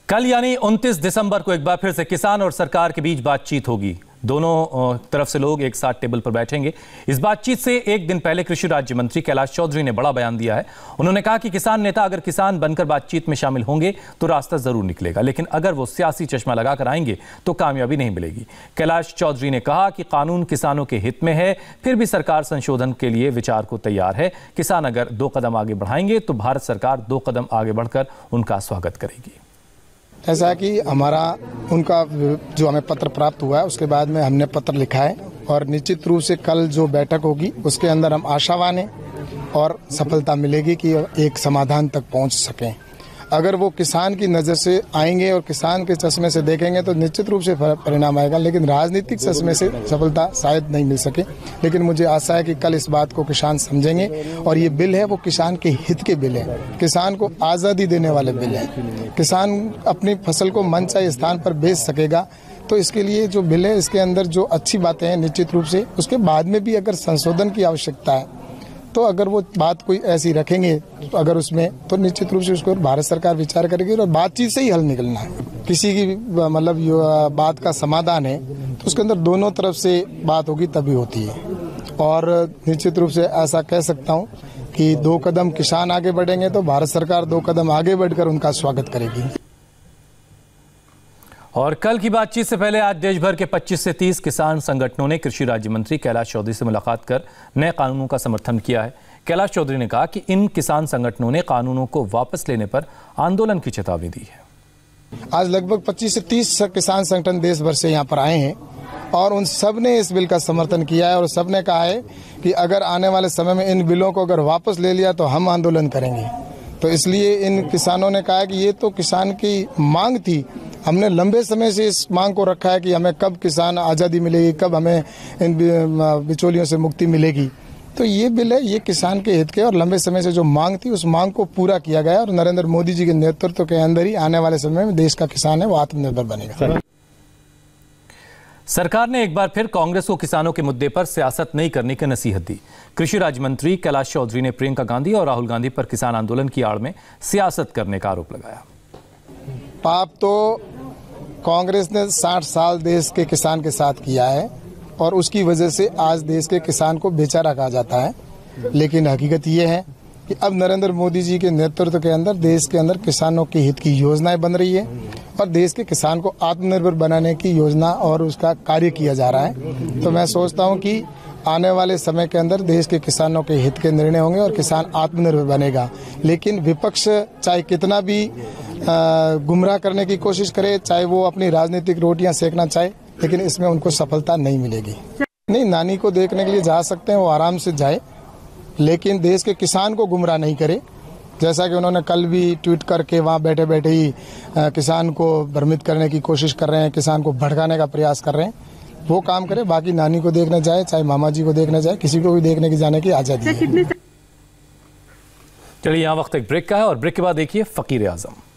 कल यानी 29 दिसंबर को एक बार फिर से किसान और सरकार के बीच बातचीत होगी। दोनों तरफ से लोग एक साथ टेबल पर बैठेंगे। इस बातचीत से एक दिन पहले कृषि राज्य मंत्री कैलाश चौधरी ने बड़ा बयान दिया है। उन्होंने कहा कि किसान नेता अगर किसान बनकर बातचीत में शामिल होंगे तो रास्ता जरूर निकलेगा, लेकिन अगर वो सियासी चश्मा लगाकर आएंगे तो कामयाबी नहीं मिलेगी। कैलाश चौधरी ने कहा कि कानून किसानों के हित में है, फिर भी सरकार संशोधन के लिए विचार को तैयार है। किसान अगर 2 कदम आगे बढ़ाएंगे तो भारत सरकार 2 कदम आगे बढ़कर उनका स्वागत करेगी। ऐसा कि हमारा उनका जो हमें पत्र प्राप्त हुआ है उसके बाद में हमने पत्र लिखा है और निश्चित रूप से कल जो बैठक होगी उसके अंदर हम आशावान हैं और सफलता मिलेगी कि एक समाधान तक पहुंच सकें। अगर वो किसान की नज़र से आएंगे और किसान के चश्मे से देखेंगे तो निश्चित रूप से परिणाम आएगा, लेकिन राजनीतिक चश्मे से सफलता शायद नहीं मिल सके। लेकिन मुझे आशा है कि कल इस बात को किसान समझेंगे और ये बिल है वो किसान के हित के बिल है, किसान को आज़ादी देने वाले बिल है। किसान अपनी फसल को मनचाहे स्थान पर बेच सकेगा, तो इसके लिए जो बिल है इसके अंदर जो अच्छी बातें हैं निश्चित रूप से उसके बाद में भी अगर संशोधन की आवश्यकता है तो अगर वो बात कोई ऐसी रखेंगे तो अगर उसमें तो निश्चित रूप से उसको भारत सरकार विचार करेगी और बातचीत से ही हल निकलना है। किसी की मतलब बात का समाधान है तो उसके अंदर दोनों तरफ से बात होगी तभी होती है। और निश्चित रूप से ऐसा कह सकता हूँ कि 2 कदम किसान आगे बढ़ेंगे तो भारत सरकार 2 कदम आगे बढ़कर उनका स्वागत करेगी। और कल की बातचीत से पहले आज देश भर के 25 से 30 किसान संगठनों ने कृषि राज्य मंत्री कैलाश चौधरी से मुलाकात कर नए कानूनों का समर्थन किया है। कैलाश चौधरी ने कहा कि इन किसान संगठनों ने कानूनों को वापस लेने पर आंदोलन की चेतावनी दी है। आज लगभग 25 से 30 किसान संगठन देश भर से यहाँ पर आए हैं और उन सब ने इस बिल का समर्थन किया है और सब ने कहा है कि अगर आने वाले समय में इन बिलों को अगर वापस ले लिया तो हम आंदोलन करेंगे। तो इसलिए इन किसानों ने कहा कि ये तो किसान की मांग थी, हमने लंबे समय से इस मांग को रखा है कि हमें कब किसान आज़ादी मिलेगी, कब हमें इन बिचौलियों से मुक्ति मिलेगी। तो ये बिल है, ये किसान के हित के और लंबे समय से जो मांग थी उस मांग को पूरा किया गया और नरेंद्र मोदी जी के नेतृत्व के अंदर ही आने वाले समय में देश का किसान है वो आत्मनिर्भर बनेगा। सरकार ने एक बार फिर कांग्रेस को किसानों के मुद्दे पर सियासत नहीं करने की नसीहत दी। कृषि राज्य मंत्री कैलाश चौधरी ने प्रियंका गांधी और राहुल गांधी पर किसान आंदोलन की आड़ में सियासत करने का आरोप लगाया। पाप तो कांग्रेस ने 60 साल देश के किसान के साथ किया है और उसकी वजह से आज देश के किसान को बेचारा कहा जाता है। लेकिन हकीकत ये है कि अब नरेंद्र मोदी जी के नेतृत्व के अंदर देश के अंदर किसानों के हित की योजनाएं बन रही है और देश के किसान को आत्मनिर्भर बनाने की योजना और उसका कार्य किया जा रहा है। तो मैं सोचता हूं कि आने वाले समय के अंदर देश के किसानों के हित के निर्णय होंगे और किसान आत्मनिर्भर बनेगा। लेकिन विपक्ष चाहे कितना भी गुमराह करने की कोशिश करे, चाहे वो अपनी राजनीतिक रोटियां सेकना चाहे, लेकिन इसमें उनको सफलता नहीं मिलेगी। नहीं, नानी को देखने के लिए जा सकते हैं, वो आराम से जाए, लेकिन देश के किसान को गुमराह नहीं करे। जैसा कि उन्होंने कल भी ट्वीट करके वहाँ बैठे बैठे ही किसान को भ्रमित करने की कोशिश कर रहे हैं, किसान को भड़काने का प्रयास कर रहे हैं, वो काम करे। बाकी नानी को देखने जाए, चाहे मामा जी को देखने जाए, किसी को भी देखने की जाने की आज़ादी है। चलिए यहाँ वक्त एक ब्रेक का है और ब्रेक के बाद देखिए फकीर आजम।